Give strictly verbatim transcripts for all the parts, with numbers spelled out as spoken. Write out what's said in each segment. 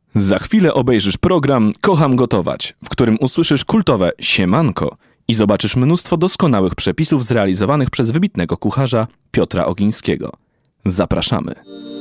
Za chwilę obejrzysz program Kocham Gotować, w którym usłyszysz kultowe siemanko i zobaczysz mnóstwo doskonałych przepisów zrealizowanych przez wybitnego kucharza Piotra Ogińskiego. Zapraszamy.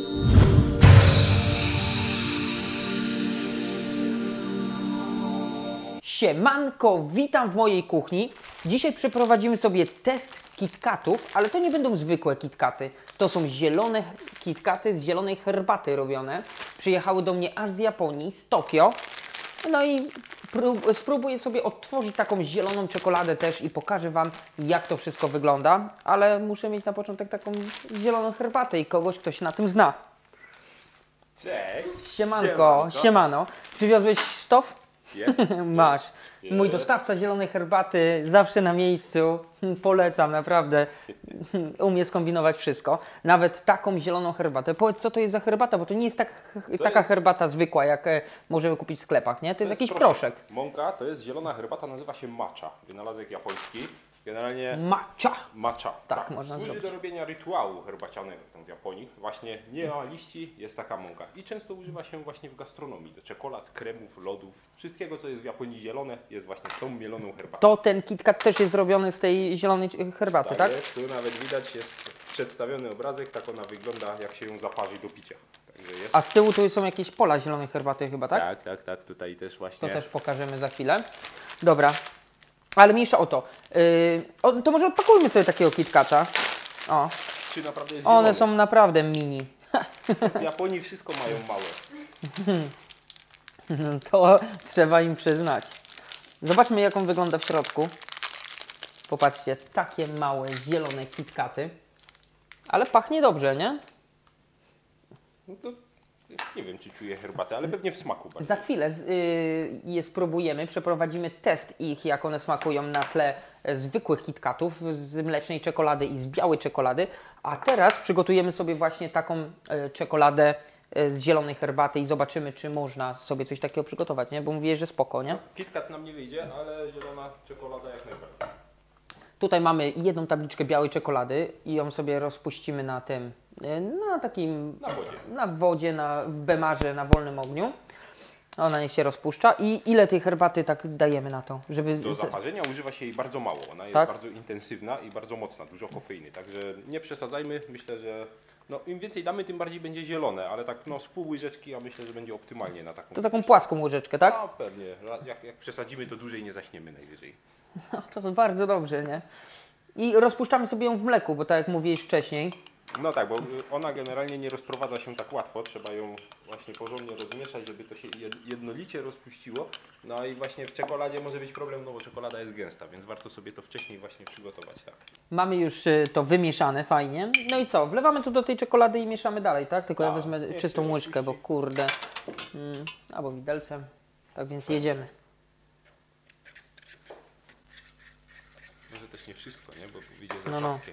Siemanko, witam w mojej kuchni. Dzisiaj przeprowadzimy sobie test KitKatów, ale to nie będą zwykłe KitKaty. To są zielone KitKaty z zielonej herbaty robione. Przyjechały do mnie aż z Japonii, z Tokio. No i spróbuję sobie odtworzyć taką zieloną czekoladę też i pokażę Wam, jak to wszystko wygląda. Ale muszę mieć na początek taką zieloną herbatę i kogoś, kto się na tym zna. Cześć! Siemanko, Siemanko. siemano. Przywiozłeś sztof? Jest, Masz. jest. Mój dostawca zielonej herbaty, zawsze na miejscu. Polecam, naprawdę. Umie skombinować wszystko. Nawet taką zieloną herbatę. Powiedz, co to jest za herbata, bo to nie jest tak, taka jest- herbata zwykła, jak e, możemy kupić w sklepach, nie? To, jest jakiś proszek. Mąka to jest zielona herbata, nazywa się matcha. Wynalazek japoński. Generalnie Matcha. matcha. Tak, można Służy zrobić. do robienia rytuału herbacianego tam w Japonii. Właśnie nie ma liści, jest taka mąka. I często używa się właśnie w gastronomii. Do czekolad, kremów, lodów. Wszystkiego, co jest w Japonii zielone, jest właśnie tą mieloną herbatą. To ten KitKat też jest zrobiony z tej zielonej herbaty, tak? Jest, tu nawet widać, jest przedstawiony obrazek, tak ona wygląda, jak się ją zaparzy do picia. Także jest. A z tyłu tu są jakieś pola zielonej herbaty chyba, tak? Tak, tak, tak. Tutaj też właśnie. To też pokażemy za chwilę. Dobra, ale mniejsza o to. Yy, o, to może odpakujmy sobie takiego KitKata. O, Czy naprawdę jest one zielony? są naprawdę mini. W Japonii wszystko mają małe. To trzeba im przyznać. Zobaczmy, jak on wygląda w środku. Popatrzcie, takie małe, zielone KitKaty. Ale pachnie dobrze, nie? No to nie wiem, czy czuję herbatę, ale pewnie w smaku bardzo. Za chwilę z- y, je spróbujemy, przeprowadzimy test ich, jak one smakują na tle e, zwykłych KitKatów z mlecznej czekolady i z białej czekolady. A teraz przygotujemy sobie właśnie taką e, czekoladę e, z zielonej herbaty i zobaczymy, czy można sobie coś takiego przygotować, nie? Bo mówiłeś, że spoko, nie? KitKat nam nie wyjdzie, ale zielona czekolada jak najbardziej. Tutaj mamy jedną tabliczkę białej czekolady i ją sobie rozpuścimy na tym, e, na takim, Na wodzie. na wodzie, na, w bemarze, na wolnym ogniu. Ona niech się rozpuszcza. I ile tej herbaty tak dajemy na to, żeby... Do z- zaparzenia używa się jej bardzo mało. Ona jest Tak? bardzo intensywna i bardzo mocna, dużo kofeiny. Także nie przesadzajmy. Myślę, że no, im więcej damy, tym bardziej będzie zielone, ale tak no, z pół łyżeczki, ja myślę, że będzie optymalnie na taką. To taką płaską łyżeczkę, tak? No pewnie. Jak, jak przesadzimy, to dłużej nie zaśniemy najwyżej. No, to bardzo dobrze, nie? I rozpuszczamy sobie ją w mleku, bo tak jak mówiłeś wcześniej. No tak, bo ona generalnie nie rozprowadza się tak łatwo, trzeba ją właśnie porządnie rozmieszać, żeby to się jed- jednolicie rozpuściło. No i właśnie w czekoladzie może być problem, no bo czekolada jest gęsta, więc warto sobie to wcześniej właśnie przygotować, tak. Mamy już y, to wymieszane fajnie. No i co? Wlewamy to do tej czekolady i mieszamy dalej, tak? Tylko ja Tak, wezmę niech czystą się łyżkę, bo rozpuści. kurde. Mm, albo widelcem. Tak więc jedziemy. Może też nie wszystko, nie, bo wyjdzie za No, no. płaskie.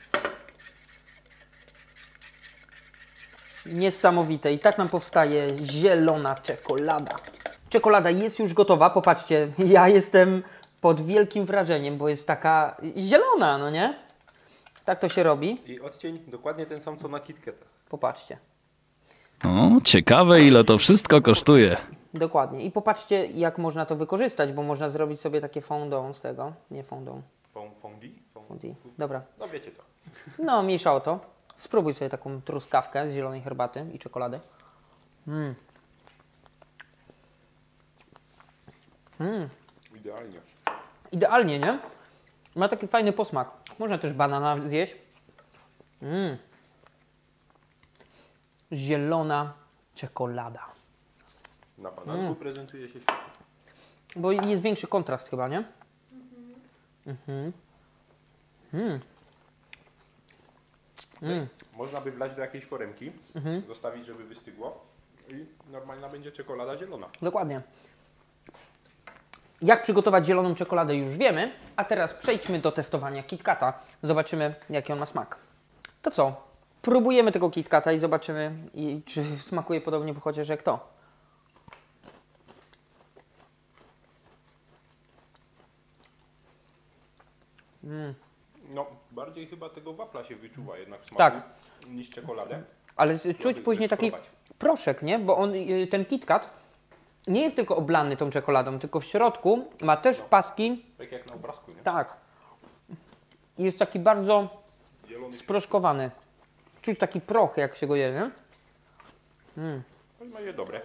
Niesamowite. I tak nam powstaje zielona czekolada. Czekolada jest już gotowa. Popatrzcie, ja jestem pod wielkim wrażeniem, bo jest taka zielona, no nie? Tak to się robi. I odcień dokładnie ten sam co na KitKatach. Popatrzcie. O, ciekawe ile to wszystko kosztuje. Dokładnie. I popatrzcie, jak można to wykorzystać, bo można zrobić sobie takie fondant z tego. Nie fondant, Fon- Fondi? Fon- fondant. Dobra. No wiecie co. No, mniejsza o to. Spróbuj sobie taką truskawkę z zielonej herbaty i czekolady. Mm. Mm. Idealnie. Idealnie, nie? Ma taki fajny posmak. Można też banana zjeść. Mm. Zielona czekolada. Na bananku Mm. prezentuje się świetnie. Bo jest większy kontrast chyba, nie? Mhm. Mm. Mm. Można by wlać do jakiejś foremki, Mhm. zostawić, żeby wystygło i normalna będzie czekolada zielona. Dokładnie. Jak przygotować zieloną czekoladę już wiemy, a teraz przejdźmy do testowania KitKata. Zobaczymy, jaki on ma smak. To co? Próbujemy tego KitKata i zobaczymy, i czy smakuje podobnie chociaż jak to. Mm. No, bardziej chyba tego wafla się wyczuwa jednak w smaku Tak. niż czekoladę. Ale czuć Żeby później taki spróbować. proszek, nie? Bo on, y, ten KitKat nie jest tylko oblany tą czekoladą, tylko w środku ma też paski. Tak jak na obrazku, nie? Tak. Jest taki bardzo Zielony. sproszkowany. Czuć taki proch, jak się go je, nie? No i dobre.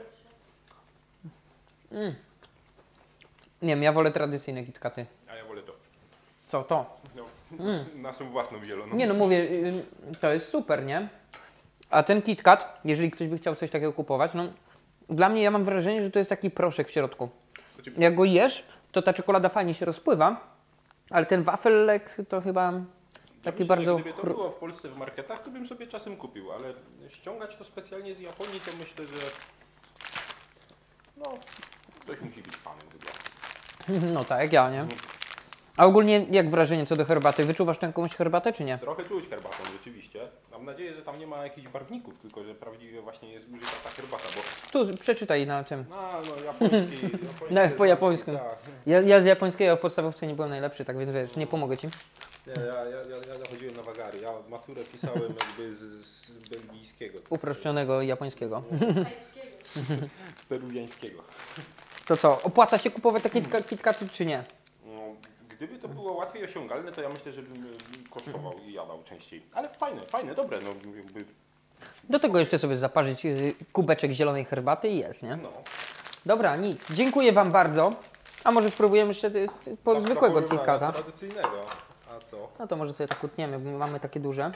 Nie wiem, ja wolę tradycyjne KitKaty. A ja wolę to. Co to? No, naszą własną zieloną. Nie no, mówię, y, to jest super, nie? A ten KitKat, jeżeli ktoś by chciał coś takiego kupować, no dla mnie ja mam wrażenie, że to jest taki proszek w środku. Znaczy, Jak go jesz, to ta czekolada fajnie się rozpływa, ale ten wafelek to chyba taki myślę, bardzo... że gdyby to chru- było w Polsce w marketach, to bym sobie czasem kupił, ale ściągać to specjalnie z Japonii, to myślę, że no, ktoś musi być fanem chyba. No tak, jak ja, nie? A ogólnie jak wrażenie co do herbaty? Wyczuwasz tę jakąś herbatę, czy nie? Trochę czuć herbatą rzeczywiście. Mam nadzieję, że tam nie ma jakichś barwników, tylko że prawdziwie właśnie jest użyta ta herbata, bo Tu przeczytaj na tym. no, no japoński, japoński No, po japońsku. Tak. Ja, ja z japońskiego w podstawówce nie byłem najlepszy, tak więc wiesz, nie pomogę ci. Nie, ja, ja, ja, ja chodziłem na wagary. Ja maturę pisałem jakby z, z belgijskiego. Uproszczonego japońskiego. Z peruwiańskiego. To co, opłaca się kupować takie kitka- kitkaty, czy nie? No, gdyby to było łatwiej osiągalne, to ja myślę, że bym y, kosztował i jadał częściej. Ale fajne, fajne, dobre. No, jakby, Do tego jeszcze sobie zaparzyć y, kubeczek zielonej herbaty i jest, nie? no. Dobra, nic. Dziękuję Wam bardzo. A może spróbujemy jeszcze y, po Tak, zwykłego takiego kitkata? tradycyjnego. A co? No to może sobie tak utniemy, bo mamy takie duże.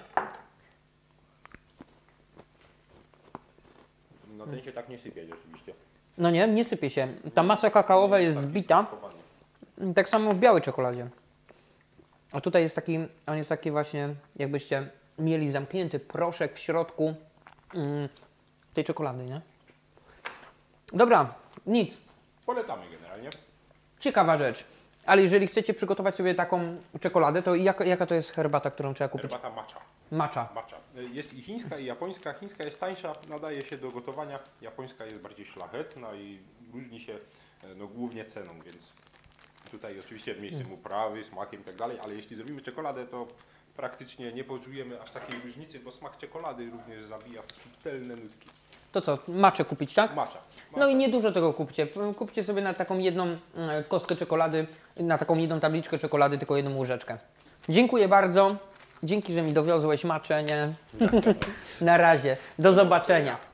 No ten się tak nie sypie rzeczywiście. No nie, nie sypie się. Ta masa kakaowa jest Taki zbita. proszkowany. Tak samo w białej czekoladzie. A tutaj jest taki, on jest taki właśnie, jakbyście mieli zamknięty proszek w środku mm, tej czekolady, nie? Dobra, nic. Polecamy generalnie. Ciekawa rzecz. Ale jeżeli chcecie przygotować sobie taką czekoladę, to jaka, jaka to jest herbata, którą trzeba kupić? Herbata matcha. Matcha. Matcha. Jest i chińska, i japońska. Chińska jest tańsza, nadaje się do gotowania. Japońska jest bardziej szlachetna i różni się no, głównie ceną, więc tutaj oczywiście miejscem uprawy, smakiem i tak dalej, ale jeśli zrobimy czekoladę, to praktycznie nie poczujemy aż takiej różnicy, bo smak czekolady również zabija w subtelne nutki. To co, maczę kupić, tak? Matcha. No i niedużo tego kupcie. Kupcie sobie na taką jedną mm, kostkę czekolady, na taką jedną tabliczkę czekolady, tylko jedną łyżeczkę. Dziękuję bardzo. Dzięki, że mi dowiozłeś maczę, nie? Na razie. Do zobaczenia.